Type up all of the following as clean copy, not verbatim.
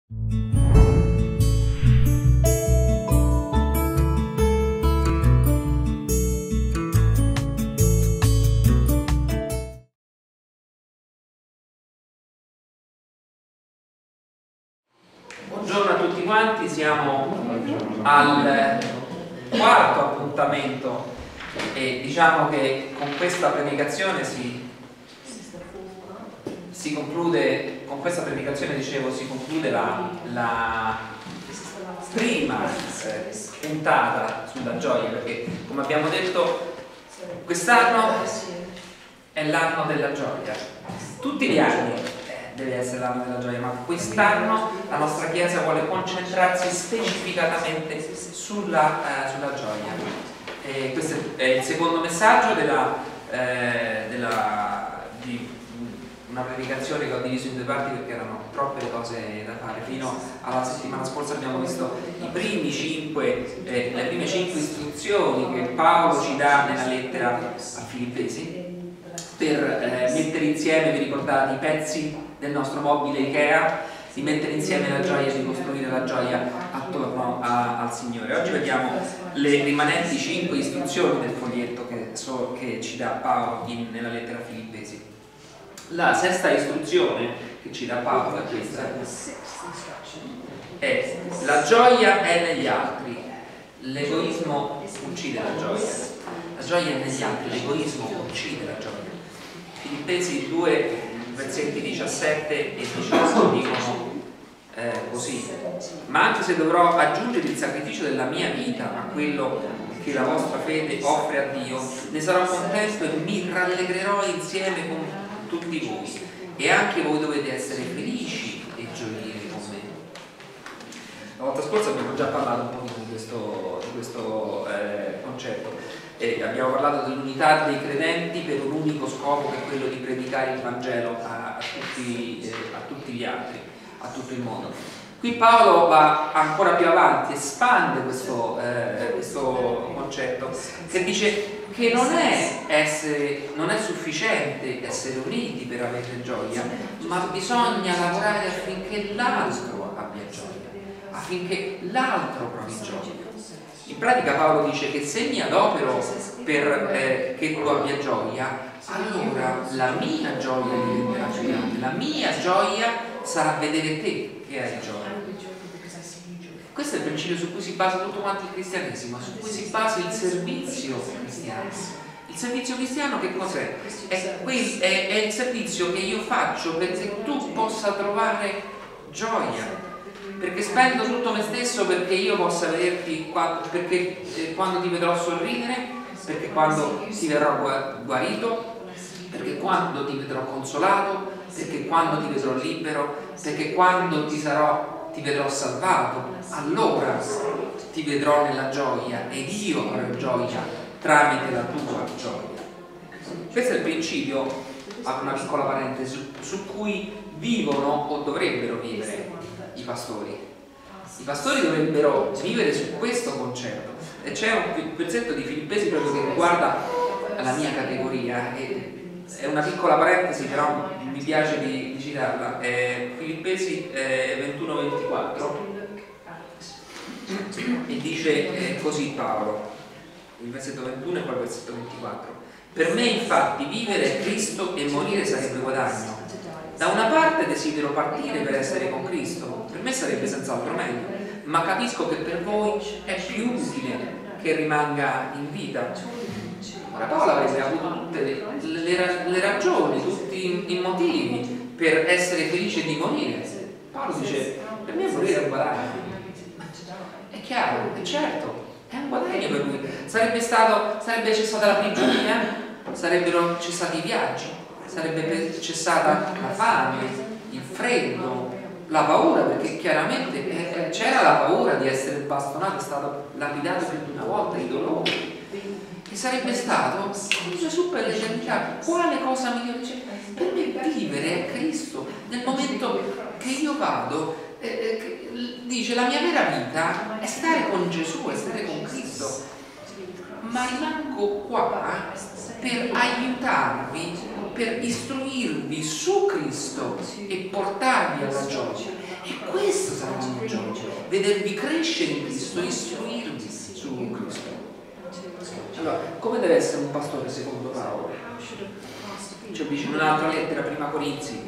Buongiorno a tutti quanti, siamo al quarto appuntamento e diciamo che con questa predicazione si conclude, con questa predicazione dicevo, si conclude la prima puntata sulla gioia, perché come abbiamo detto quest'anno è l'anno della gioia. Tutti gli anni deve essere l'anno della gioia, ma quest'anno la nostra Chiesa vuole concentrarsi specificatamente sulla gioia. Questo è il secondo messaggio di una predicazione che ho diviso in due parti perché erano troppe le cose da fare. Fino alla settimana scorsa abbiamo visto le prime 5 istruzioni che Paolo ci dà nella lettera a Filippesi per mettere insieme, vi ricordate, i pezzi del nostro mobile Ikea, di mettere insieme la gioia, di costruire la gioia attorno al Signore. Oggi vediamo le rimanenti 5 istruzioni del foglietto che ci dà Paolo nella lettera a Filippesi. La sesta istruzione che ci dà Paolo è questa: la gioia è negli altri, l'egoismo uccide la gioia. La gioia è negli altri, l'egoismo uccide la gioia. Filippesi 2, versetti 17 e 18 dicono così: ma anche se dovrò aggiungere il sacrificio della mia vita a quello che la vostra fede offre a Dio, ne sarò contento e mi rallegrerò insieme con tutti voi, e anche voi dovete essere felici e gioire con me. La volta scorsa abbiamo già parlato un po' di questo concetto. Abbiamo parlato dell'unità dei credenti per un unico scopo, che è quello di predicare il Vangelo a tutti gli altri, a tutto il mondo. Qui Paolo va ancora più avanti, espande questo concetto, che dice che non è sufficiente essere uniti per avere gioia, ma bisogna lavorare affinché l'altro abbia gioia, affinché l'altro provi gioia. In pratica Paolo dice che se mi adopero per che tu abbia gioia, allora la mia gioia diventerà più grande, la mia gioia sarà vedere te che hai gioia. Questo è il principio su cui si basa tutto quanto il cristianesimo, su cui si basa il servizio cristiano. Il servizio cristiano che cos'è? È il servizio che io faccio perché tu possa trovare gioia, perché spendo tutto me stesso perché io possa vederti, perché quando ti vedrò sorridere, perché quando ti verrò guarito, perché quando ti vedrò consolato, perché quando ti vedrò libero, perché quando ti vedrò salvato, allora ti vedrò nella gioia ed io avrò gioia tramite la tua gioia. Questo è il principio, apro una piccola parentesi, su cui vivono o dovrebbero vivere i pastori. I pastori dovrebbero vivere su questo concetto, e c'è un pezzetto di Filippesi proprio che riguarda la mia categoria, è una piccola parentesi, però mi piace di citarla. Filippesi 21-24 e dice così Paolo, il versetto 21 e poi il versetto 24: per me infatti vivere è Cristo e morire sarebbe guadagno. Da una parte desidero partire per essere con Cristo, per me sarebbe senz'altro meglio, ma capisco che per voi è più utile che rimanga in vita. Ora Paolo avrebbe avuto tutte le ragioni, tutti i motivi per essere felice di morire. Paolo dice: per me morire è un guadagno. È chiaro, è certo, è un guadagno per lui. Sarebbe cessata la prigionia, sarebbero cessati i viaggi, sarebbe cessata la fame, il freddo, la paura, perché chiaramente c'era la paura di essere bastonato, è stato lapidato più di una volta, i dolori, e sarebbe stato con Gesù per l'eternità. Quale cosa migliore c'è? Per me vivere è Cristo. Nel momento che io vado, dice, la mia vera vita è stare con Gesù, è stare con Cristo, ma rimango qua per aiutarvi, per istruirvi su Cristo e portarvi alla gioia. E questo gioia, vedervi crescere in Cristo, istruirvi su Cristo. Allora, come deve essere un pastore secondo Paolo? Ci dice in un'altra lettera, prima Corinzi,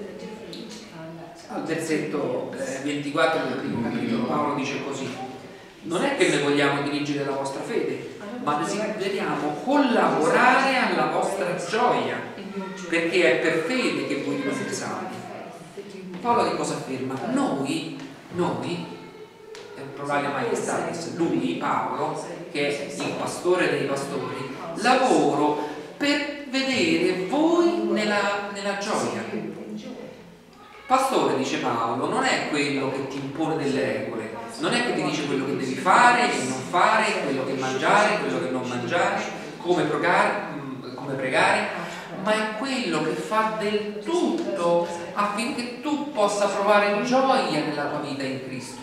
al versetto 24 del primo capitolo, Paolo dice così: non è che noi vogliamo dirigere la vostra fede, ma desideriamo collaborare alla vostra gioia, perché è per fede che voi rimane salvi. Paolo che cosa afferma? Noi, Provalia Majestatis, lui, Paolo, che è il pastore dei pastori, lavoro per vedere voi nella gioia. Pastore, dice Paolo, non è quello che ti impone delle regole, non è che ti dice quello che devi fare e non fare, quello che mangiare, quello che non mangiare, come pregare, ma è quello che fa del tutto affinché tu possa provare gioia nella tua vita in Cristo.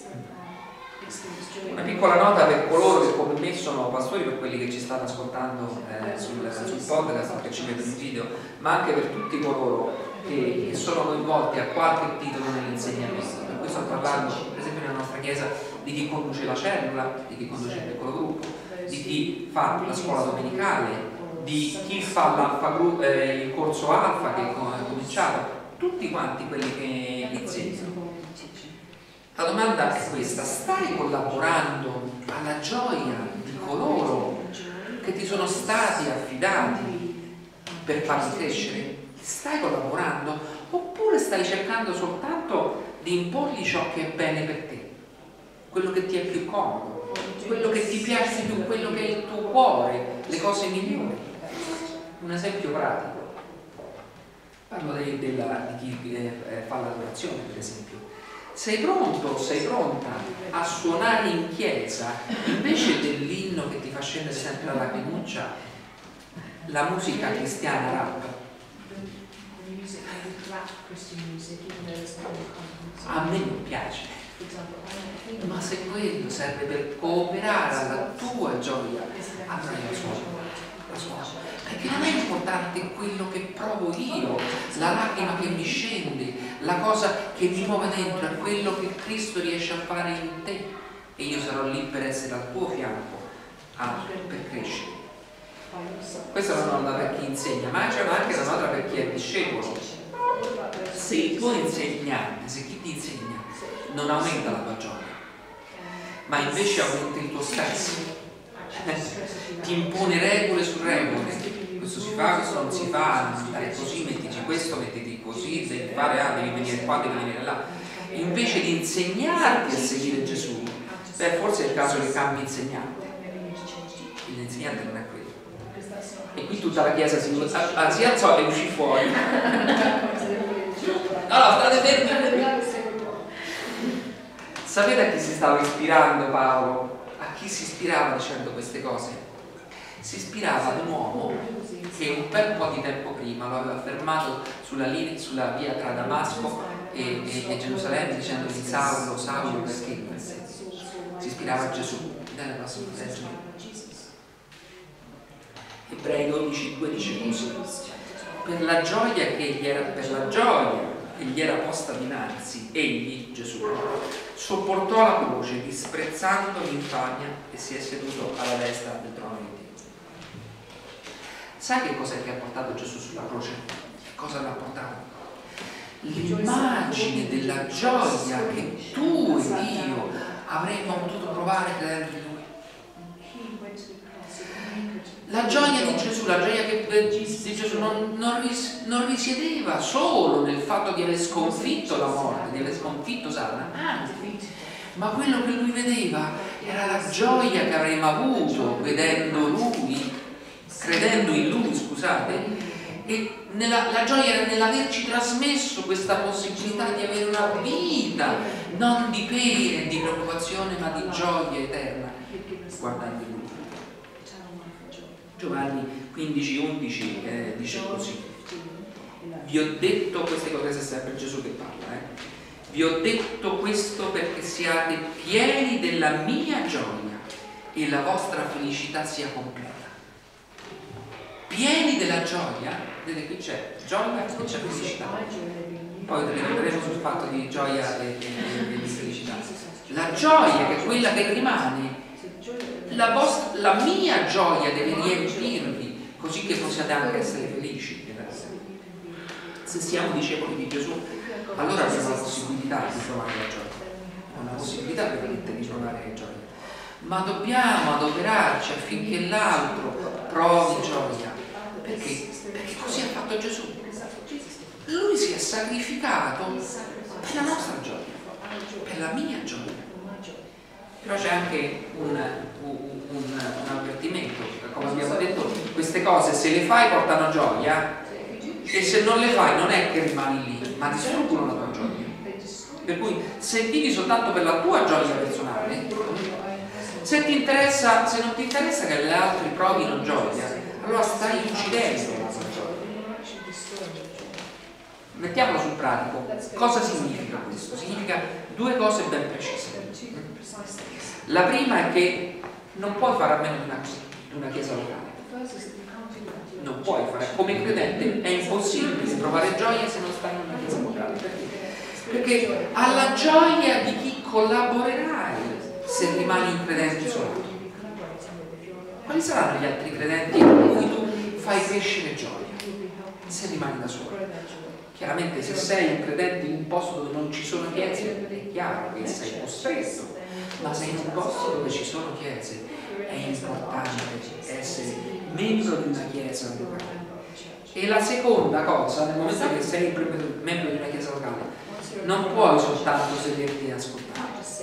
Una piccola nota per coloro che come me sono pastori, per quelli che ci stanno ascoltando sul podcast o che ci vedono in video, ma anche per tutti coloro che sono coinvolti a qualche titolo nell'insegnamento. Per cui sto parlando, per esempio nella nostra chiesa, di chi conduce la cellula, di chi conduce il piccolo gruppo, di chi fa la scuola domenicale, di chi fa il corso alfa che è cominciato, tutti quanti quelli che insegnano. La domanda è questa: stai collaborando alla gioia di coloro che ti sono stati affidati per farli crescere? Stai collaborando? Oppure stai cercando soltanto di imporgli ciò che è bene per te, quello che ti è più comodo, quello che ti piace più, quello che è il tuo cuore, le cose migliori? Un esempio pratico, parlo di chi fa l'adorazione, per esempio. Sei pronto, sei pronta a suonare in chiesa, invece dell'inno che ti fa scendere sempre la lacrimuccia, la musica cristiana rap? A me non piace, ma se quello serve per cooperare alla tua gioia, allora io suono. Perché non è importante quello che provo io, la lacrima che mi scende, la cosa che mi muove dentro, è quello che Cristo riesce a fare in te, e io sarò lì per essere al tuo fianco per crescere. Questa è una nota per chi insegna, ma c'è anche una nota per chi è discepolo. Se il tuo insegnante, se chi ti insegna non aumenta la tua gioia, ma invece aumenta il tuo stress, ti impone regole su regole, questo si fa, questo non si fa, è così, mettiti questo, mettiti così, devi fare, devi venire qua, devi venire là, invece di insegnarti a seguire Gesù, forse è il caso che cambi insegnante. L'insegnante non è quello. E qui tutta la chiesa si alzò e uscì fuori. No, state fermi. Sapete a chi si stava ispirando Paolo? A chi si ispirava dicendo queste cose? Si ispirava ad un uomo che un bel po' di tempo prima lo aveva fermato sulla via tra Damasco e Gerusalemme, dicendogli: Saulo, Saulo, perché mi perseguiti? Si ispirava a Gesù. Ebrei 12:2 dice così: per la gioia che gli era posta dinanzi, egli, Gesù, sopportò la croce, disprezzando l'infamia, e si è seduto alla destra del trono di Dio. Sai che cos'è che ha portato Gesù sulla croce? Che cosa l'ha portato? L'immagine della gioia che tu e io avremmo potuto provare credendo in Lui. La gioia di Gesù, la gioia di Gesù non risiedeva solo nel fatto di aver sconfitto la morte, di aver sconfitto Satana, anzi, ma quello che lui vedeva era la gioia che avremmo avuto vedendo Lui, credendo in Lui, scusate, e la gioia era nell'averci trasmesso questa possibilità di avere una vita non di pena e di preoccupazione, ma di gioia eterna guardando Lui. Giovanni 15:11 dice così: vi ho detto queste cose, è sempre Gesù che parla, vi ho detto questo perché siate pieni della mia gioia e la vostra felicità sia completa. Pieni della gioia, vedete, qui c'è gioia e c'è felicità. Poi ritorneremo sul fatto di gioia e di felicità. la gioia, che è quella che rimane, la mia gioia deve riempirvi, così che possiate anche essere felici. Se siamo discepoli di Gesù, allora abbiamo la possibilità di trovare la gioia, una possibilità veramente di trovare gioia, ma dobbiamo adoperarci affinché l'altro provi gioia. Perché? Perché così ha fatto Gesù. Lui si è sacrificato per la nostra gioia, per la mia gioia. Però c'è anche un avvertimento, come abbiamo detto, queste cose se le fai portano gioia, e se non le fai non è che rimani lì, ma distruggono la tua gioia. Per cui se vivi soltanto per la tua gioia personale, se non ti interessa che gli altri provino gioia, allora stai uccidendo la tua gioia. Mettiamolo sul pratico. Cosa significa questo? Significa due cose ben precise. La prima è che non puoi fare a meno di una chiesa locale. Non puoi fare, come credente è impossibile provare gioia se non stai in una chiesa locale. Perché alla gioia di chi collaborerai se rimani un credente isolato. Quali saranno gli altri credenti con cui tu fai crescere gioia se rimani da solo? Chiaramente se sei un credente in un posto dove non ci sono chiese è chiaro che sei costretto, ma se in un posto dove ci sono chiese è importante essere membro di una chiesa locale. E la seconda cosa, nel momento che sei membro di una chiesa locale, non puoi soltanto sederti e ascoltare,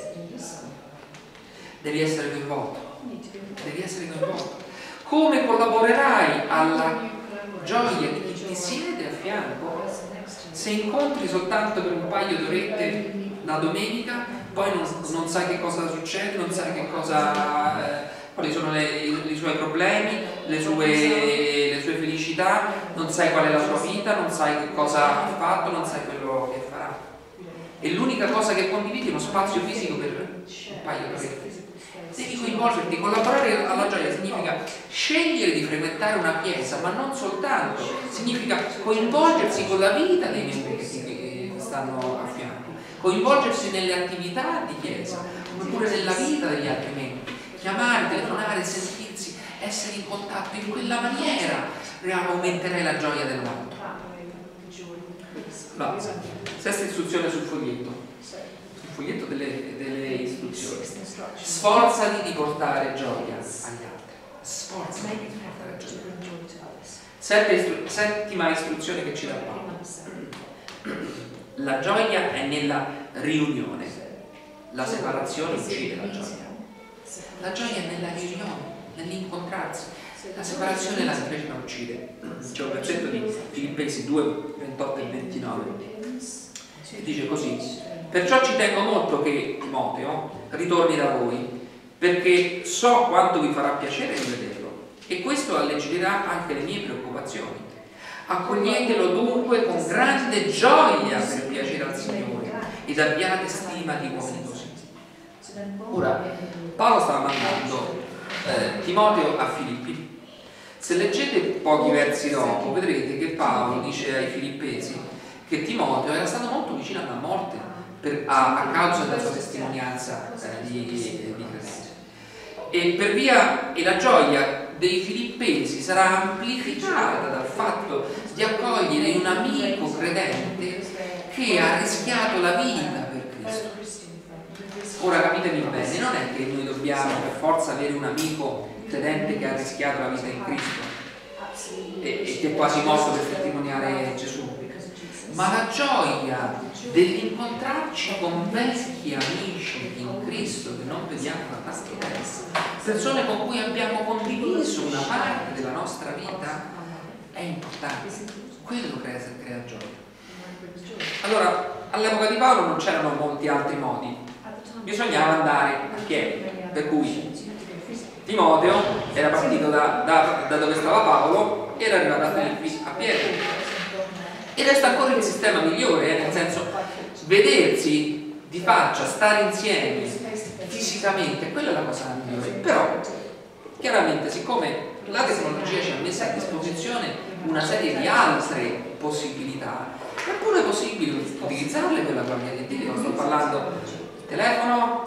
devi essere coinvolto. Devi essere coinvolto. Come collaborerai alla gioia di chi ti siede a fianco se incontri soltanto per un paio d'orette la domenica, poi non sai che cosa succede, non sai che cosa quali sono i suoi problemi, le sue felicità, non sai qual è la sua vita, non sai che cosa ha fatto, non sai quello che farà. E l'unica cosa che condividi è uno spazio fisico per un paio d'orette. Devi coinvolgerti, collaborare alla gioia significa scegliere di frequentare una chiesa, ma non soltanto, significa coinvolgersi con la vita dei membri che ti stanno a fianco, coinvolgersi nelle attività di chiesa, oppure nella vita degli altri membri, chiamare, telefonare, sentirsi, essere in contatto. In quella maniera aumenterai la gioia dell'altro. No, sesta istruzione sul foglietto. Foglietto delle istruzioni. Sforzati di portare gioia agli altri. Sforzati di portare gioia. Settima istruzione che ci dà Paolo. La gioia è nella riunione. La separazione uccide la gioia. La gioia è nella riunione, nell'incontrarsi. La separazione invece la uccide. C'è un versetto di Filippesi 2, 28 e 29 che dice così: perciò ci tengo molto che Timoteo ritorni da voi, perché so quanto vi farà piacere di vederlo, e questo alleggerirà anche le mie preoccupazioni. Accoglietelo dunque con grande gioia per piacere al Signore ed abbiate stima di uomini così. Ora, Paolo stava mandando Timoteo a Filippi. Se leggete pochi versi dopo, vedrete che Paolo dice ai Filippesi che Timoteo era stato molto vicino alla morte a causa della sua testimonianza di credente. E la gioia dei Filippesi sarà amplificata dal fatto di accogliere un amico credente che ha rischiato la vita per Cristo. Ora capitemi bene, non è che noi dobbiamo per forza avere un amico credente che ha rischiato la vita in Cristo e che è quasi morto per testimoniare Gesù, ma la gioia dell'incontrarci con vecchi amici in Cristo che non vediamo da tanto tempo, persone con cui abbiamo condiviso una parte della nostra vita, è importante. Quello crea gioia. Allora, all'epoca di Paolo non c'erano molti altri modi, bisognava andare a piedi, per cui Timoteo era partito da dove stava Paolo, era arrivato a Filippi a piedi. E resta ancora il sistema migliore, nel senso, vedersi di faccia, stare insieme fisicamente, quella è la cosa migliore. Però chiaramente, siccome la tecnologia ci ha messo a disposizione una serie di altre possibilità, è pure possibile utilizzarle per la gloria di Dio. Sto parlando del telefono,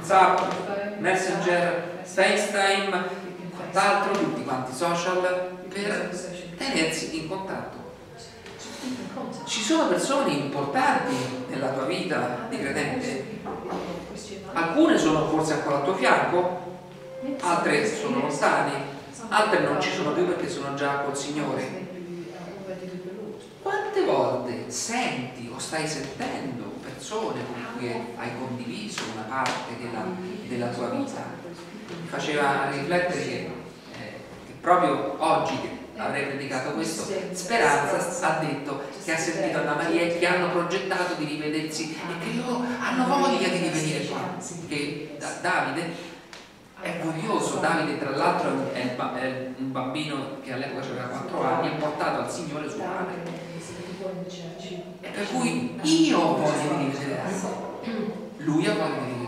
WhatsApp, Messenger, FaceTime, quant'altro, tutti quanti social per tenersi in contatto. Ci sono persone importanti nella tua vita di credente? Alcune sono forse ancora al tuo fianco, altre sono lontane, altre non ci sono più perché sono già col Signore. Quante volte senti o stai sentendo persone con cui hai condiviso una parte della tua vita? Mi faceva riflettere che proprio oggi che avrei predicato questo, Speranza ha detto che ha sentito Anna Maria e che hanno progettato di rivedersi e che loro hanno voglia di rivenire qua. Che Davide è curioso, Davide tra l'altro è un bambino che all'epoca aveva 4 anni, è portato al Signore suo padre. E per cui io ho voglia di rivedere lui ha voglia di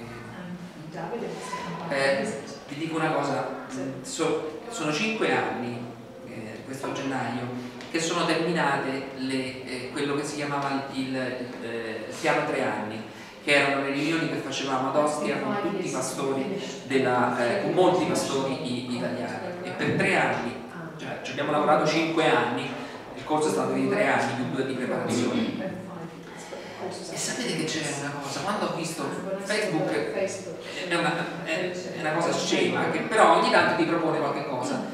rivedere. Vi dico una cosa, sono 5 anni questo gennaio che sono terminate quello che si chiamava il piano 3 anni, che erano le riunioni che facevamo ad Ostia con tutti i pastori con molti pastori italiani, e per 3 anni, cioè ci abbiamo lavorato 5 anni, il corso è stato di 3 anni più 2 di preparazione. E sapete che c'è una cosa, quando ho visto Facebook è una cosa scema che però ogni tanto ti propone qualche cosa,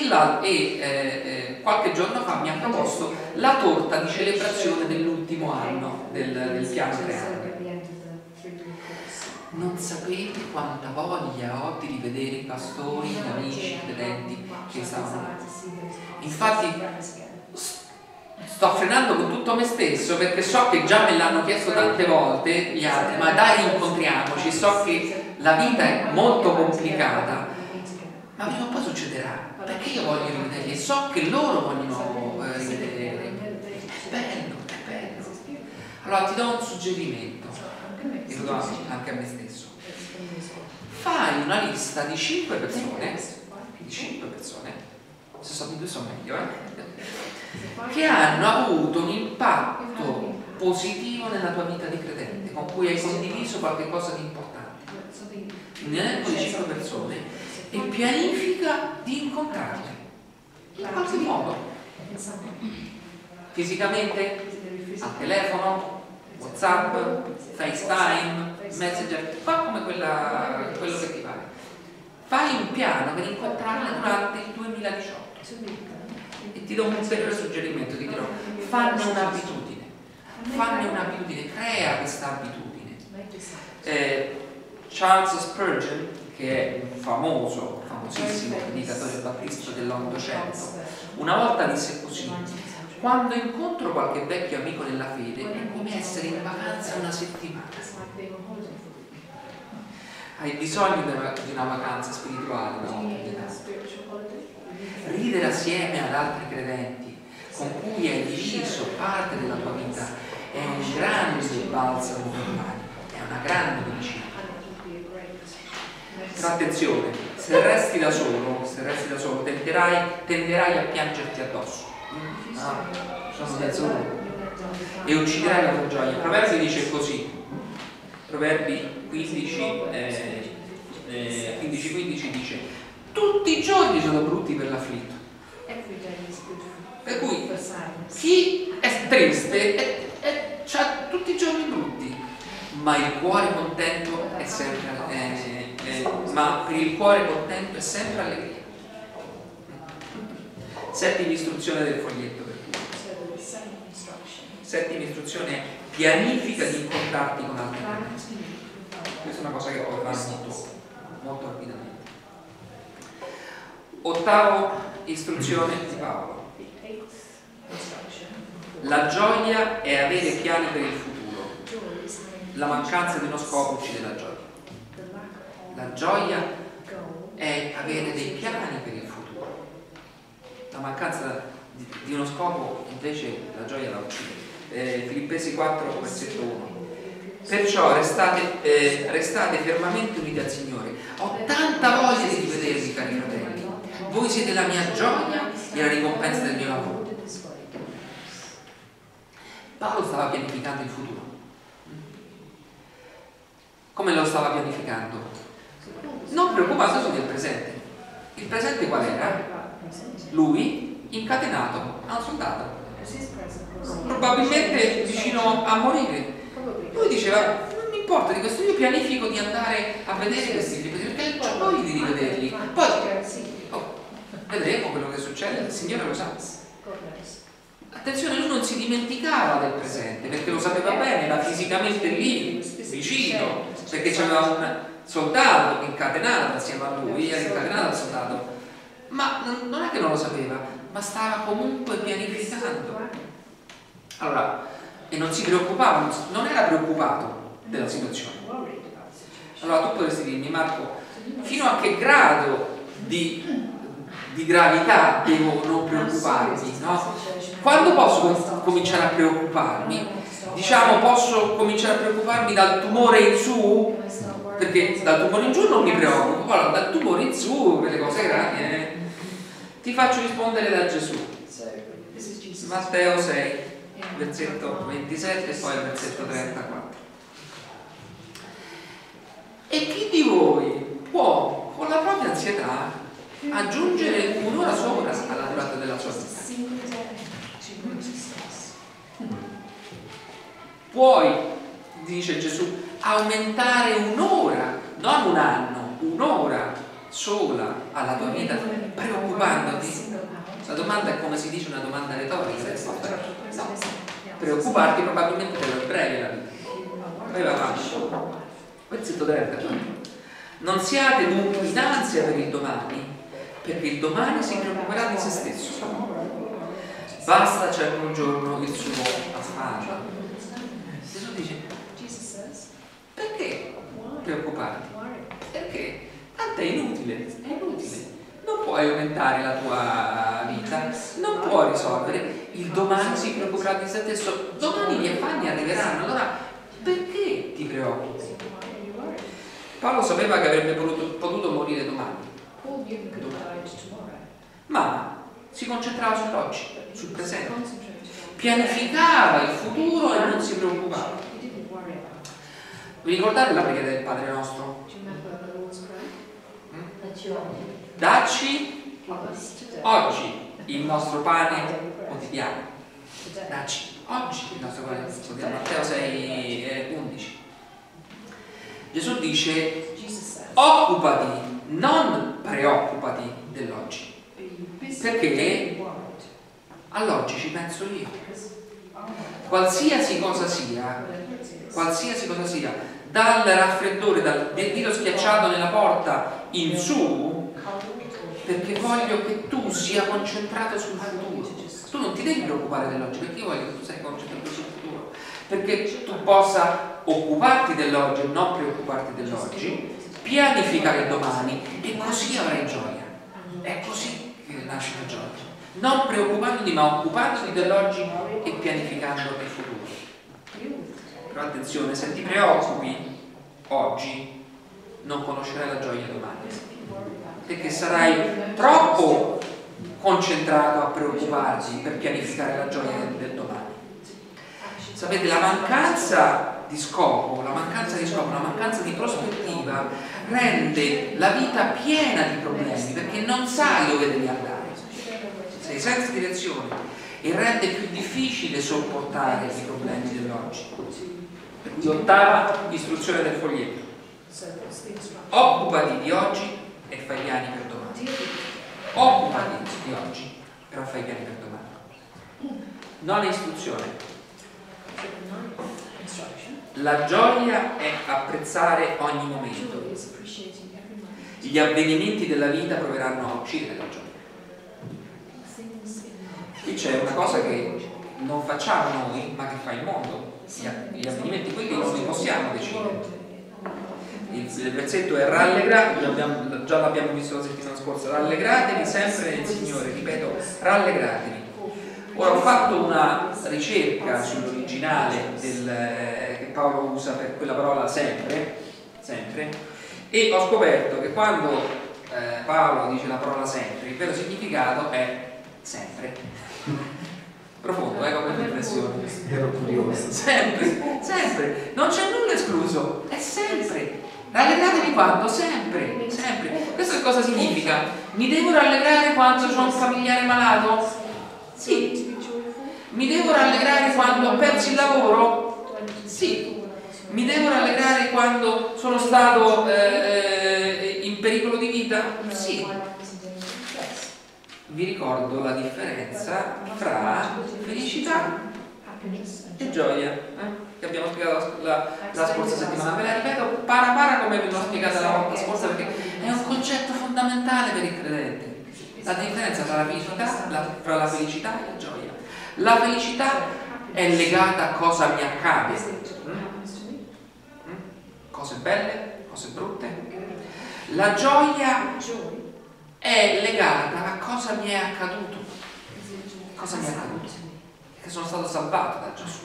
e qualche giorno fa mi ha proposto la torta di celebrazione dell'ultimo anno del piano 3 anni. Non sapete quanta voglia ho di rivedere i pastori, gli amici, i credenti che stavano lì. Infatti sto frenando con tutto me stesso perché so che già me l'hanno chiesto tante volte gli altri, ma dai, incontriamoci, so che la vita è molto complicata, ma prima o poi succederà, perché io voglio rivederli e so che loro vogliono rivedere. È bello, è bello. Allora ti do un suggerimento, e lo do anche a me stesso. Fai una lista di 5 persone, se sono di 2 sono meglio, che hanno avuto un impatto positivo nella tua vita di credente, con cui hai condiviso qualche cosa di importante. Ne elenco di 5 persone e pianifica di incontrarle in qualche modo, fisicamente, al telefono, WhatsApp, FaceTime, Messenger, fa come quello che ti pare. Fai un piano per incontrarle durante il 2018 e ti do un ulteriore suggerimento, ti dirò, fanne un'abitudine, crea questa abitudine. Charles Spurgeon, che è un famosissimo predicatore battista dell'Ottocento, una volta disse così: quando incontro qualche vecchio amico nella fede è come essere in vacanza una settimana. Hai bisogno di una vacanza spirituale, no? Ridere assieme ad altri credenti con cui hai diviso parte della tua vita è un grande balsamo per l'anima, è una grande medicina. Però attenzione, se resti da solo tenderai a piangerti addosso. Sono da solo e ucciderai la tua gioia. Proverbi dice così, Proverbi 15 dice: tutti i giorni sono brutti per l'afflitto. Per cui chi è triste ha tutti i giorni brutti, ma il cuore contento è sempre ma per il cuore contento è sempre allegria. Settima istruzione del foglietto per tutti. Settima istruzione è: pianifica di incontrarti con altri credenti. Questa è una cosa che puoi fare molto rapidamente. Ottava istruzione di Paolo: la gioia è avere piani per il futuro, la mancanza di uno scopo uccide la gioia. La gioia è avere dei piani per il futuro, la mancanza di uno scopo invece la gioia la uccide. Filippesi 4 versetto 1: perciò restate fermamente uniti al Signore. Ho tanta voglia di rivedervi, cari fratelli, voi siete la mia gioia e la ricompensa del mio lavoro. Paolo stava pianificando il futuro. come lo stava pianificando? Non preoccupandosi del presente. Il presente qual era? Lui incatenato a un soldato, probabilmente vicino a morire. Lui diceva: non mi importa di questo, io pianifico di andare a vedere questi libri perché ho voglia di rivederli. Poi vedremo quello che succede, il Signore lo sa. Attenzione, lui non si dimenticava del presente perché lo sapeva bene, era fisicamente lì, vicino, perché c'aveva un soldato incatenato assieme a lui, era incatenato al soldato, ma non è che non lo sapeva, ma stava comunque pianificando. Allora, e non si preoccupava, non era preoccupato della situazione. Allora tu potresti dirmi: Marco, fino a che grado di gravità devo non preoccuparmi, no? Quando posso cominciare a preoccuparmi? Diciamo, posso cominciare a preoccuparmi dal tumore in su, perché dal tumore in giù non mi preoccupo, poi dal tumore in su, quelle cose grandi, Ti faccio rispondere da Gesù. Matteo 6, versetto 27 e poi il versetto 34. E chi di voi può, con la propria ansietà, aggiungere un'ora sola alla durata della sua vita? Puoi, dice Gesù, aumentare un'ora, non un anno, un'ora sola alla tua vita preoccupandoti? La domanda è, come si dice, una domanda retorica. No. Preoccuparti probabilmente per la breve la vita. Poi va avanti. Versetto 30. Non siate dunque in ansia per il domani, perché il domani si preoccuperà di se stesso. Basta certo un giorno il suo affare. Gesù dice: perché preoccuparti? Perché tanto è inutile, non puoi aumentare la tua vita, non puoi risolvere. Il domani si preoccuperà di se stesso. Domani gli affanni arriveranno, allora perché ti preoccupi? Paolo sapeva che avrebbe potuto morire domani, ma si concentrava sull'oggi, sul presente, pianificava il futuro e non si preoccupava. Vi ricordate la preghiera del Padre Nostro? Dacci oggi il nostro pane quotidiano. Dacci oggi il nostro pane quotidiano. Matteo 6, 11. Gesù dice: occupati, non preoccupati dell'oggi, perché all'oggi ci penso io. Qualsiasi cosa sia, dal raffreddore, dal dito schiacciato nella porta in su, perché voglio che tu sia concentrato sul futuro. Tu non ti devi preoccupare dell'oggi, perché io voglio che tu sia concentrato sul futuro, perché tu possa occuparti dell'oggi e non preoccuparti dell'oggi, pianificare il domani, e così avrai gioia. È così che nasce la gioia, non preoccupandoti ma occupandoti dell'oggi e pianificando il futuro. Però attenzione, se ti preoccupi oggi non conoscerai la gioia domani, perché sarai troppo concentrato a preoccuparti per pianificare la gioia del domani. Sapete, la mancanza di scopo, la mancanza di prospettiva rende la vita piena di problemi, perché non sai dove devi andare, sei senza direzione, e rende più difficile sopportare i problemi dell'oggi. Per cui ottava istruzione del foglietto: occupati di oggi e fai piani per domani. Occupati di oggi, però fai piani per domani. Nona istruzione: la gioia è apprezzare ogni momento. Gli avvenimenti della vita proveranno a uccidere la gioia. Qui c'è una cosa che non facciamo noi, ma che fa il mondo. Gli avvenimenti, quelli non li possiamo decidere. Il versetto è già l'abbiamo visto la settimana scorsa: rallegratevi sempre nel Signore. Ripeto, rallegratevi. Ora, ho fatto una ricerca sull'originale che Paolo usa per quella parola sempre, e ho scoperto che quando Paolo dice la parola sempre, il vero significato è sempre. Profondo, come riflessione. Ero curioso. Sempre, sempre, non c'è nulla escluso, è sempre. Rallegratevi quando? Sempre, sempre. Questo che cosa significa? Mi devo rallegrare quando ho un familiare malato? Sì. Mi devo rallegrare quando ho perso il lavoro? Sì. Mi devo rallegrare quando sono stato in pericolo di vita? Sì. Vi ricordo la differenza fra felicità e gioia, che abbiamo spiegato la scorsa settimana. Ve la ripeto para come ve l'ho spiegata la volta scorsa, perché è un concetto fondamentale per il credente. La differenza tra la felicità e la gioia. La felicità è legata a cosa mi accade, cose belle, cose brutte. La gioia è legata a cosa mi è accaduto. Cosa mi è accaduto? Che sono stato salvato da Gesù.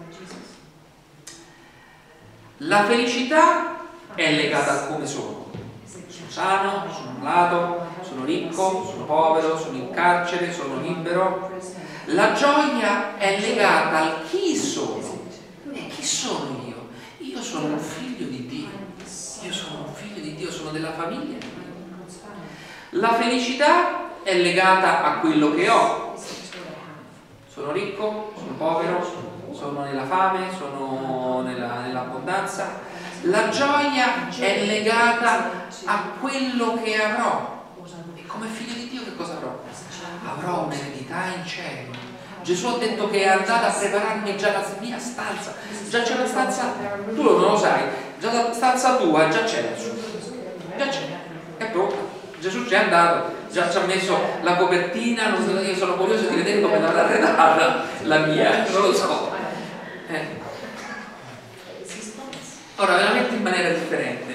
La felicità è legata a come sono. Sono sano, sono malato, sono ricco, sono povero, sono in carcere, sono libero. La gioia è legata al chi sono. E chi sono io? Io sono un figlio di Dio. Io sono un figlio di Dio, sono della famiglia. La felicità è legata a quello che ho. Sono ricco, sono povero, sono nella fame, sono nell'abbondanza. La gioia è legata a quello che avrò. E come figlio di Dio che cosa avrò? Avrò un'eredità in cielo. Gesù ha detto che è andata a prepararmi già la mia stanza. Già c'è una stanza, tu non lo sai, già la stanza tua già c'è lassù. Già c'è, è pronta. Gesù ci è andato, già ci ha messo la copertina, io sono curioso di vedere come l'avrà arredata la mia, non lo so. Ora, veramente in maniera differente.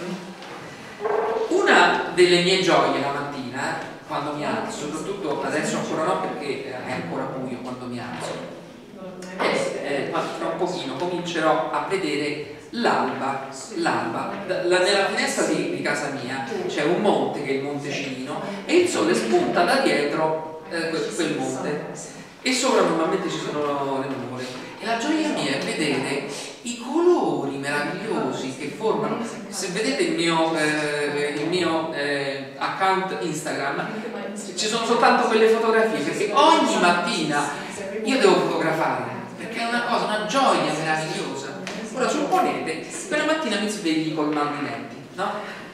Una delle mie gioie la mattina, quando mi alzo, soprattutto adesso ancora no perché è ancora buio quando mi alzo, tra un pochino comincerò a vedere l'alba. Nella finestra di casa mia c'è un monte che è il Monte Cilino e il sole spunta da dietro quel monte e sopra normalmente ci sono le nuvole e la gioia mia è vedere i colori meravigliosi che formano. Se vedete il mio account Instagram ci sono soltanto quelle fotografie perché ogni mattina io devo fotografare perché è una gioia meravigliosa. Ora supponete, quella mattina mi svegli col mal di denti, no?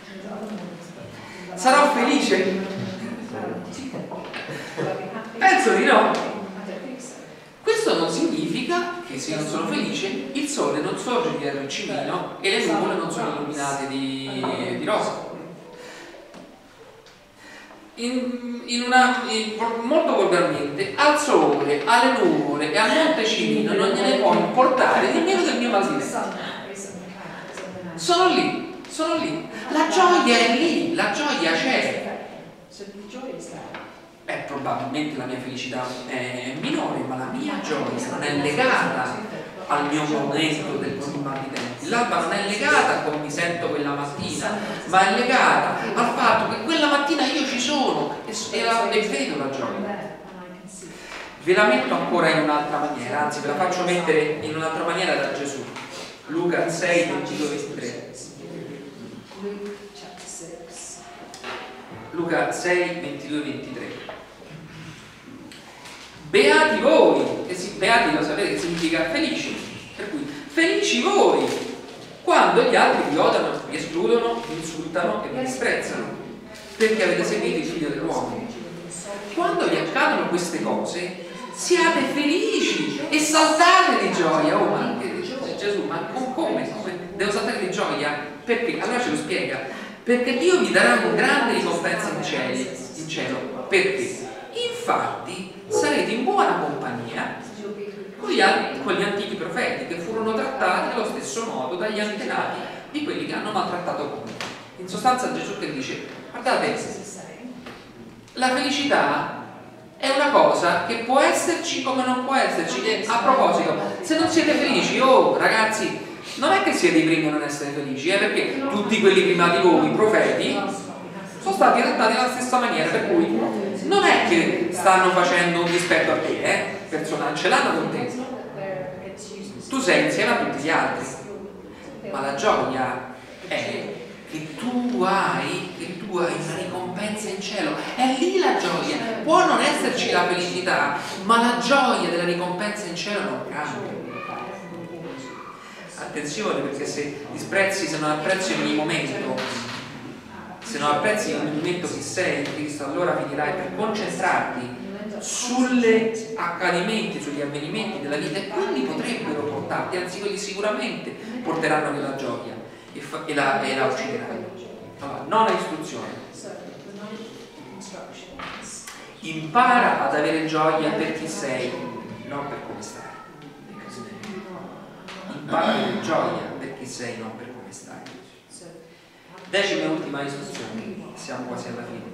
Sarò felice? Penso di no. Questo non significa che se non sono felice il sole non sorge dietro il cimino e le nuvole non sono illuminate di rosa. Molto volgarmente, al sole, alle nuvole e al Monte Cilino non gliene può importare di meno del mio mal di denti. Sono lì. La gioia è lì, la gioia c'è. Probabilmente la mia felicità è minore, ma la mia gioia non è legata al mio momento del mal di denti. L'alba non è legata a come mi sento quella mattina, ma è legata al fatto che quella mattina io ci sono e vedo la gioia. Ve la metto ancora in un'altra maniera, anzi ve la faccio mettere in un'altra maniera da Gesù. Luca 6, 22, 23. Luca 6, 22, 23. Beati voi, beati lo sapete che significa felici, per cui felici voi quando gli altri vi odiano, vi escludono, vi insultano e vi disprezzano perché avete seguito il figlio dell'uomo. Quando vi accadono queste cose siate felici e saltate di gioia. Oh, ma anche Gesù, ma come? Devo saltare di gioia? Perché? Allora ce lo spiega, perché Dio vi darà una grande ricompensa in cielo. Perché? Infatti sarete in buona compagnia con gli antichi profeti che furono trattati allo stesso modo dagli antenati di quelli che hanno maltrattato come. In sostanza Gesù che dice, guardate, la felicità è una cosa che può esserci come non può esserci. E a proposito, se non siete felici, ragazzi, non è che siete i primi a non essere felici, perché tutti quelli prima di voi, i profeti, sono stati trattati alla stessa maniera, per cui non è che stanno facendo un dispetto a te, persone non ce l'hanno con te, tu sei insieme a tutti gli altri, ma la gioia è che tu hai una ricompensa in cielo. È lì la gioia. Può non esserci la felicità, ma la gioia della ricompensa in cielo non cambia. Attenzione, perché se non apprezzi ogni momento, se non apprezzi ogni momento chi sei in Cristo, allora finirai per concentrarti sugli accadimenti, sugli avvenimenti della vita, e quindi potrebbero portarti, anzi quelli sicuramente porteranno nella gioia e la ucciderai. Allora, nona istruzione: impara ad avere gioia per chi sei, non per come stai. Impara ad avere gioia per chi sei, non per come stai. Decima e ultima istruzione, siamo quasi alla fine.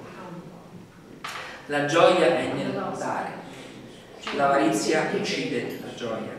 La gioia è nel dare. L'avarizia uccide la gioia.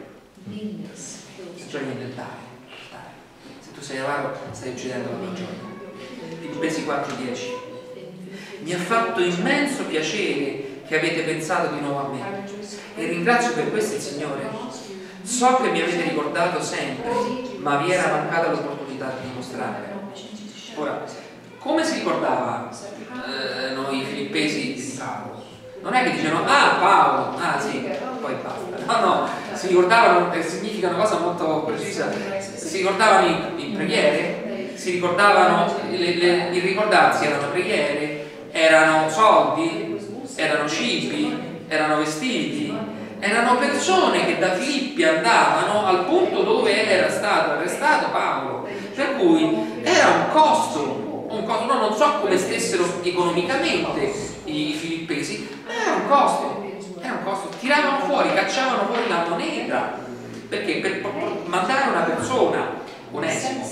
La gioia è nel dare. Se tu sei avaro, stai uccidendo la tua gioia. Filippesi 4,10. Mi ha fatto immenso piacere che avete pensato di nuovo a me e ringrazio per questo il Signore. So che mi avete ricordato sempre, ma vi era mancata l'opportunità di dimostrarlo. Ora, come si ricordava noi filippesi di Paolo? Non è che dicevano Paolo, sì, poi basta. No, si ricordavano, significa una cosa molto precisa, si ricordavano in preghiere, si ricordavano, il ricordarsi erano preghiere, erano soldi, erano cibi, erano vestiti, erano persone che da Filippi andavano al punto dove era stato arrestato Paolo, per cui era un costo. No, non so come stessero economicamente i filippesi, ma era un costo, tiravano fuori, cacciavano fuori la moneta, perché per mandare una persona, Onesimo,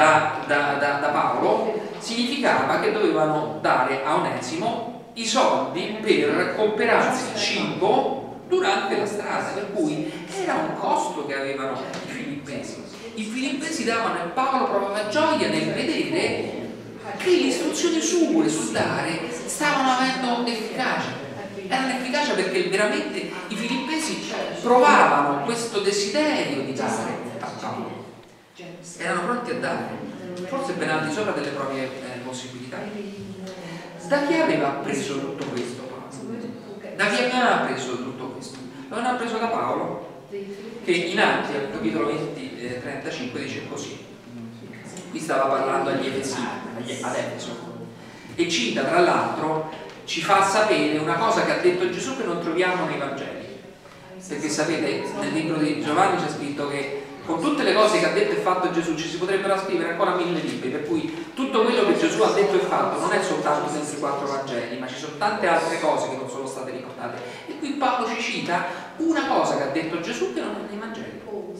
da Paolo, significava che dovevano dare a Onesimo i soldi per comprarsi cibo durante la strada, per cui era un costo che avevano i filippesi. I filippesi davano, e Paolo provava gioia nel vedere che le istruzioni sue sul dare stavano avendo efficacia. Erano efficacia perché veramente i filippesi provavano questo desiderio di dare a Paolo. Erano pronti a dare, forse ben al di sopra delle proprie possibilità. Da chi aveva preso tutto questo Paolo? Da chi aveva preso tutto questo? Lo aveva preso da Paolo, che in Atti, al capitolo 20, 35, dice così. Qui stava parlando agli Efesini, ad Efeso, e cita, tra l'altro, ci fa sapere una cosa che ha detto Gesù che non troviamo nei Vangeli, perché sapete, nel libro di Giovanni c'è scritto che con tutte le cose che ha detto e fatto Gesù ci si potrebbero scrivere ancora 1000 libri, per cui tutto quello che Gesù ha detto e fatto non è soltanto dentro i 4 Vangeli, ma ci sono tante altre cose che non sono state ricordate, e qui Paolo ci cita una cosa che ha detto Gesù che non è nei Vangeli.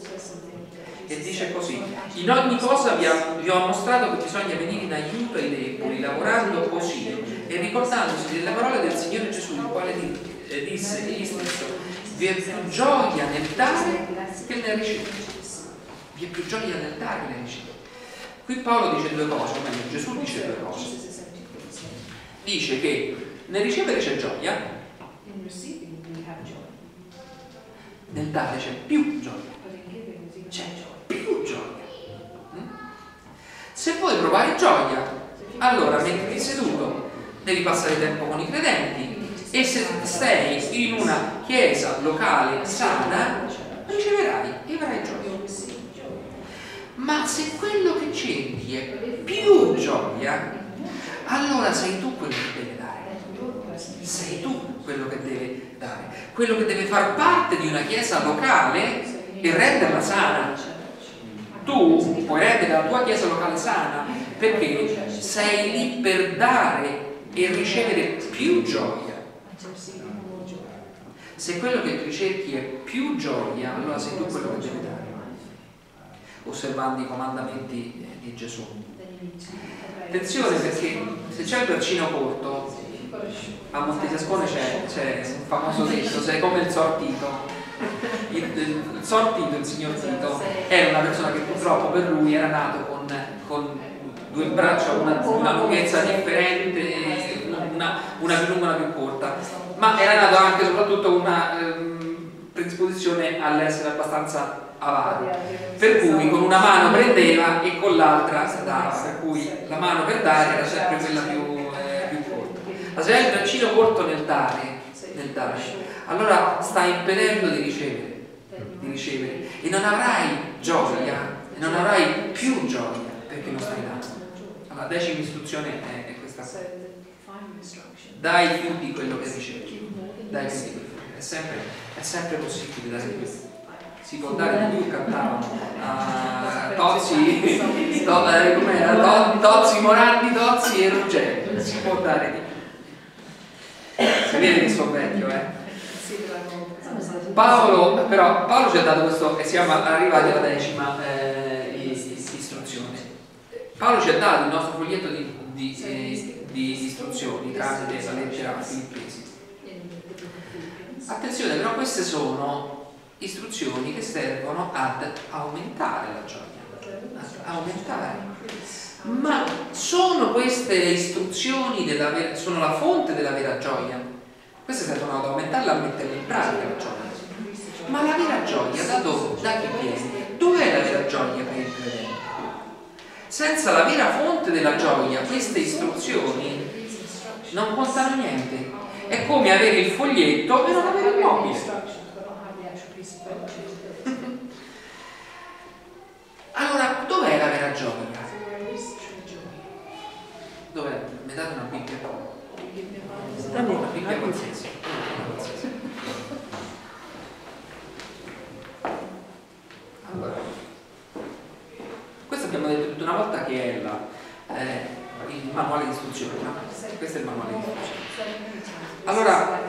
E dice così: in ogni cosa vi ho mostrato che bisogna venire in aiuto ai deboli, lavorando così e ricordandosi delle parole del Signore Gesù, il quale disse egli stesso: vi è più gioia nel dare che nel ricevere. Vi è più gioia nel dare che nel ricevere. Qui Paolo dice due cose, o meglio Gesù dice due cose. Dice che nel ricevere c'è gioia, nel dare c'è più gioia. C'è più gioia. Se vuoi provare gioia, allora mettiti seduto, devi passare tempo con i credenti, e se sei in una chiesa locale sana, riceverai e avrai gioia. Ma se quello che cerchi è più gioia, allora sei tu quello che deve dare. Sei tu quello che deve dare, quello che deve far parte di una chiesa locale e renderla sana. Tu puoi rendere la tua chiesa locale sana perché sei lì per dare e ricevere più gioia. Se quello che ricerchi è più gioia, allora sei tu quello che devi dare, osservando i comandamenti di Gesù. Attenzione, perché se c'è il braccino corto, a Montesascone c'è un famoso detto: sei come il sortito. Il sortito, il signor Tito, era una persona che purtroppo per lui era nato con due braccia, una lunghezza differente, una più lunga e una più corta, ma era nato anche soprattutto con una predisposizione all'essere abbastanza avaro, per cui con una mano prendeva e con l'altra dava, per cui la mano per dare era sempre quella più corta. Ma se hai il braccino corto nel dare, allora stai impedendo di ricevere e non avrai gioia, e non avrai più gioia perché non stai dando. Allora, la 10ª istruzione è questa qua. Dai più di quello che ricevi. Dai più di quello. È sempre possibile dare più. Si può dare di più, cantavano Tozzi, Tozzi, Morandi, Tozzi e Ruggero. Si può dare di più. Si vede che sono vecchio, Paolo ci ha dato questo, e siamo arrivati alla 10ª istruzione. Paolo ci ha dato il nostro foglietto di istruzioni tramite la lettera Filippesi. Attenzione, però queste sono istruzioni che servono ad aumentare la gioia, ma sono queste le istruzioni sono la fonte della vera gioia? Queste servono ad aumentarla, a metterla in pratica la gioia. Ma la vera gioia da dove? Da chi viene? Dov'è la vera gioia per il credente? Senza la vera fonte della gioia, queste istruzioni non contano niente. È come avere il foglietto e non avere il mobile. Allora, dov'è la vera gioia? Dov'è? Mi date una Bibbia? Una Bibbia qualsiasi. Allora, questo abbiamo detto tutta una volta che è il manuale di istruzione, no? Questo è il manuale di istruzione. Allora,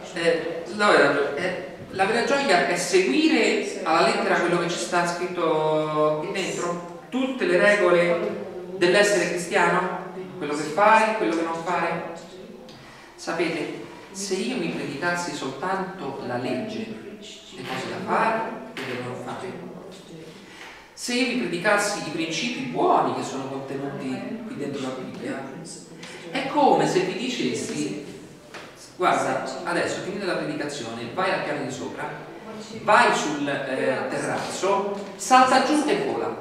la vera gioia è seguire alla lettera quello che ci sta scritto qui dentro, tutte le regole dell'essere cristiano, quello che fare, quello che non fare. Sapete, se io mi predicassi soltanto la legge, le cose da fare e le non fare, se io vi predicassi i principi buoni che sono contenuti qui dentro la Bibbia, è come se vi dicessi: guarda, adesso finita la predicazione, vai al piano di sopra, vai sul terrazzo, salta giù e vola.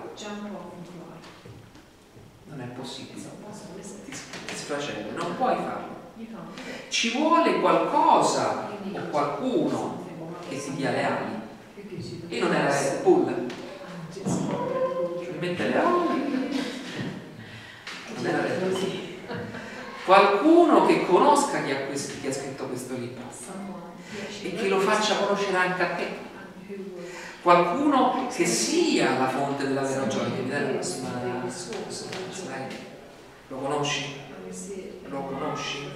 Non è possibile, ti sfracella, non puoi farlo. Ci vuole qualcosa o qualcuno che ti dia le ali. E non era Red Bull, mette le ali, non era Red Bull. Qualcuno che conosca chi ha scritto questo libro e che lo faccia conoscere anche a te. Qualcuno che sia la fonte della vera gioia. Mi dai la prossima slide? Lo conosci? Lo conosci?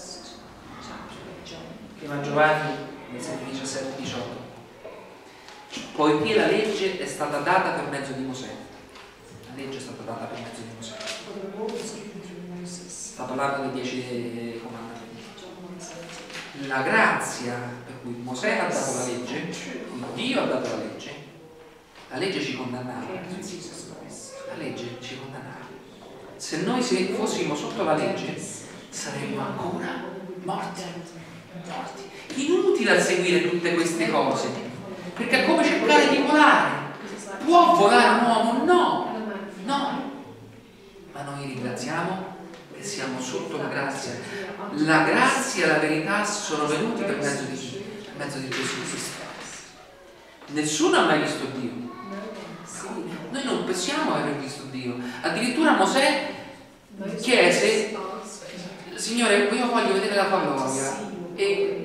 Prima Giovanni 17-18. Poiché la legge è stata data per mezzo di Mosè. La legge è stata data per mezzo di Mosè. Sta parlando dei 10 comandamenti. La grazia per cui Mosè ha dato la legge, Dio ha dato la legge ci condannava. La legge ci condannava. Se noi fossimo sotto la legge saremmo ancora morti. Inutile a seguire tutte queste cose, perché è come cercare di volare. Può volare un uomo? No. Ma noi ringraziamo che siamo sotto la grazia. La grazia e la verità sono venuti per mezzo di chi? Per mezzo di Gesù Cristo. Nessuno ha mai visto Dio. Noi non possiamo aver visto Dio. Addirittura Mosè chiese: Signore, io voglio vedere la tua gloria. E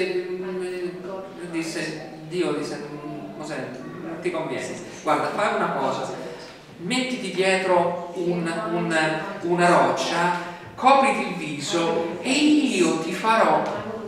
Dio disse: Mosè, ti conviene. Guarda, fai una cosa. Mettiti dietro una roccia, copriti il viso e io ti farò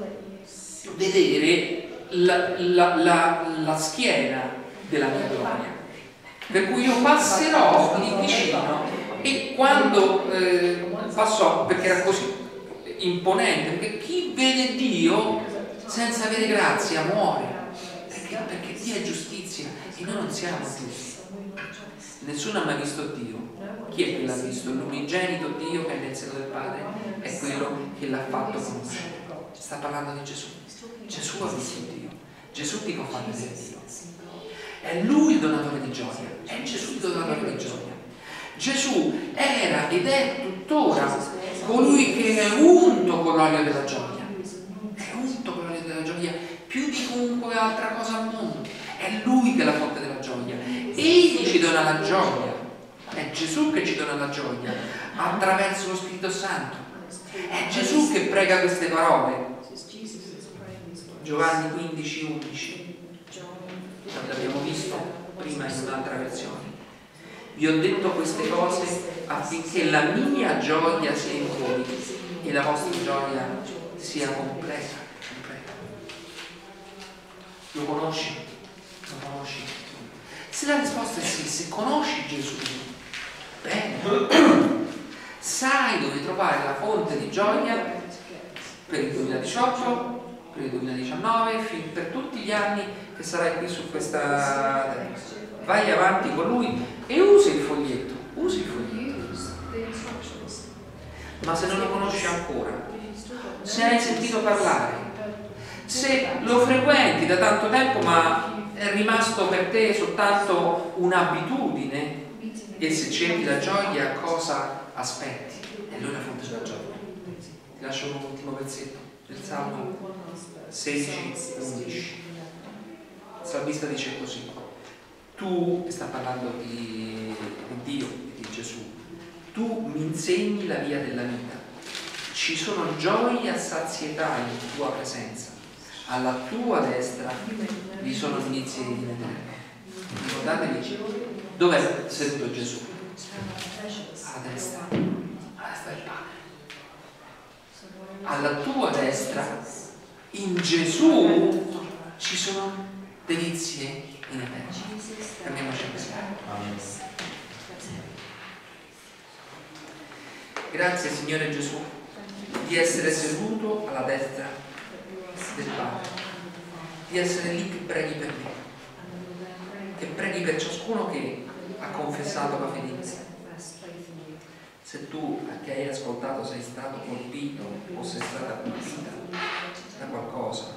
vedere la schiena della mia gloria. Per cui io passerò lì vicino, e quando passò, perché era così imponente, perché chi vede Dio senza avere grazia muore, perché Dio è giustizia e noi non siamo giusti. Nessuno ha mai visto Dio. Chi è che l'ha visto? L'unigenito Dio che è nel seno del Padre è quello che l'ha fatto conoscere. Sta parlando di Gesù. Gesù ha visto Dio. Gesù ti confronta di Dio. È Lui il donatore di gioia, è Gesù il donatore di gioia. Gesù era ed è tuttora colui che è unto con l'olio della gioia. È unto con l'olio della gioia più di chiunque altra cosa al mondo. È Lui che è la fonte della gioia. Egli ci dona la gioia. È Gesù che ci dona la gioia attraverso lo Spirito Santo. È Gesù che prega queste parole. Giovanni 15:11. L'abbiamo visto prima in un'altra versione. Vi ho detto queste cose affinché la mia gioia sia in voi e la vostra gioia sia completa. Lo conosci? Lo conosci? Se la risposta è sì, se conosci Gesù, bene, sai dove trovare la fonte di gioia per il 2018, per il 2019, per tutti gli anni che sarai qui su questa terra. Vai avanti con lui e usa il foglietto, ma se non lo conosci ancora, se hai sentito parlare, se lo frequenti da tanto tempo ma è rimasto per te soltanto un'abitudine, e se cerchi la gioia cosa aspetti? E lui è la fonte della gioia. Ti lascio un ultimo pezzetto del Salmo 16:11. Il salmista dice così: tu, sta parlando di Dio e di Gesù, tu mi insegni la via della vita, ci sono gioie a sazietà in tua presenza, alla tua destra vi sono inizi di vedere. Ricordatevi dov'è seduto Gesù? Alla destra del Padre. Alla tua destra, in Gesù, ci sono delizie ineterni. Fermiamoci così. Grazie Signore Gesù di essere seduto alla destra del Padre, di essere lì che preghi per me, che preghi per ciascuno che ha confessato la fede in te. Se tu che hai ascoltato sei stato colpito o sei stata colpita da qualcosa,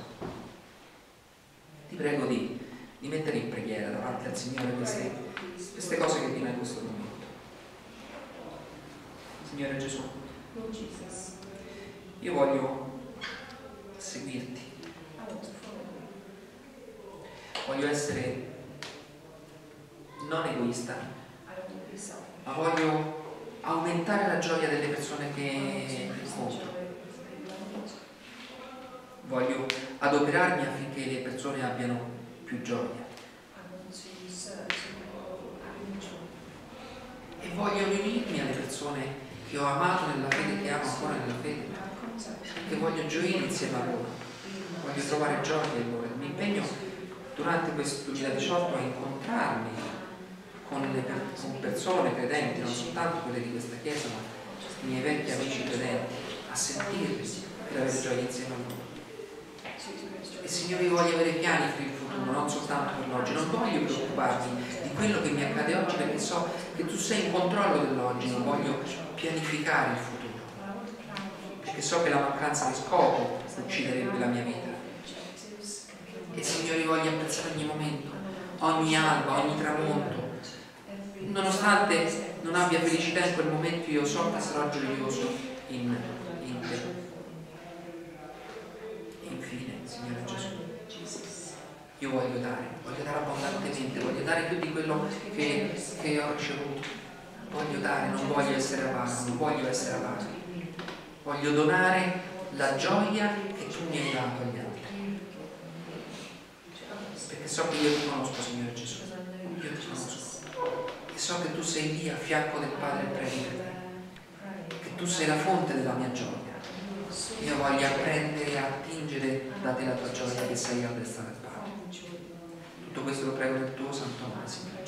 ti prego di mettere in preghiera davanti al Signore queste cose che viene in questo momento. Signore Gesù, io voglio seguirti, voglio essere non egoista, ma voglio aumentare la gioia delle persone che incontro. Voglio adoperarmi affinché le persone abbiano più gioia. E voglio unirmi alle persone che ho amato nella fede, che amo ancora nella fede, che voglio gioire insieme a loro, voglio trovare gioia in loro. Mi impegno durante questo 2018 a incontrarmi con persone credenti, non soltanto quelle di questa chiesa, ma i miei vecchi amici credenti, a sentirli per avere gioia insieme a loro. E Signore, io voglio avere piani per il futuro, non soltanto per l'oggi. Non voglio preoccuparmi di quello che mi accade oggi, perché so che tu sei in controllo dell'oggi. Non voglio pianificare il futuro, perché so che la mancanza di scopo ucciderebbe la mia vita. E Signore, io voglio apprezzare ogni momento, ogni alba, ogni tramonto. Nonostante non abbia felicità in quel momento, io so che sarò gioioso in te. Infine, Signore Gesù, io voglio dare abbondantemente, voglio dare più di quello che ho ricevuto. Voglio dare, non voglio essere avaro, voglio donare la gioia che tu mi hai dato agli altri, perché so che io ti conosco, Signore Gesù, io ti conosco e so che tu sei lì a fianco del Padre e preghi per me, che tu sei la fonte della mia gioia. Io voglio apprendere e attingere da te la tua gioia, che sei alla destra del Padre. Tutto questo lo prego nel tuo santo nome, Signore.